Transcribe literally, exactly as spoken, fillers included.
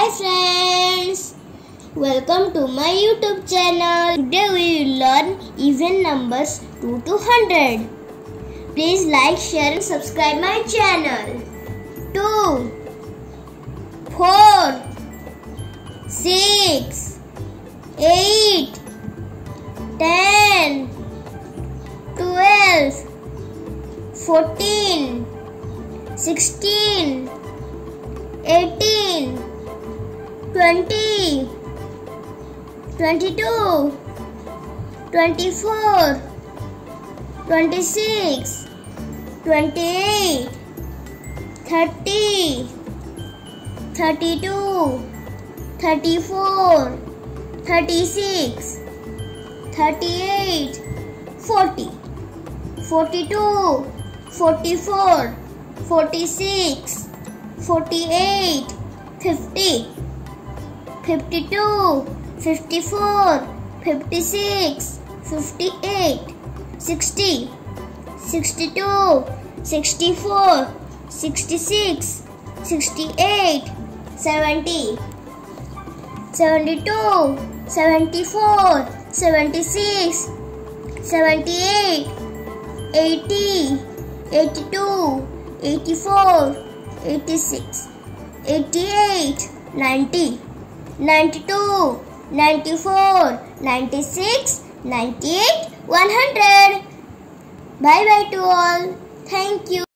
Hi friends, welcome to my YouTube channel. Today we will learn even numbers two to one hundred. Please like, share and subscribe my channel. two, four, six, eight, ten, twelve, fourteen, sixteen, eighteen, twenty, twenty-two, twenty-four, twenty-six, twenty-eight, thirty, thirty-two, thirty-four, thirty-six, thirty-eight, forty, forty-two, forty-four, forty-six, forty-eight, fifty, fifty-two, fifty-four, fifty-six, fifty-eight, sixty, sixty-two, sixty-four, sixty-six, sixty-eight, seventy, seventy-two, seventy-four, seventy-six, seventy-eight, eighty, eighty-two, eighty-four, eighty-six, eighty-eight, ninety, ninety-two, ninety-four, ninety-six, ninety-eight, one hundred. Bye bye to all. Thank you.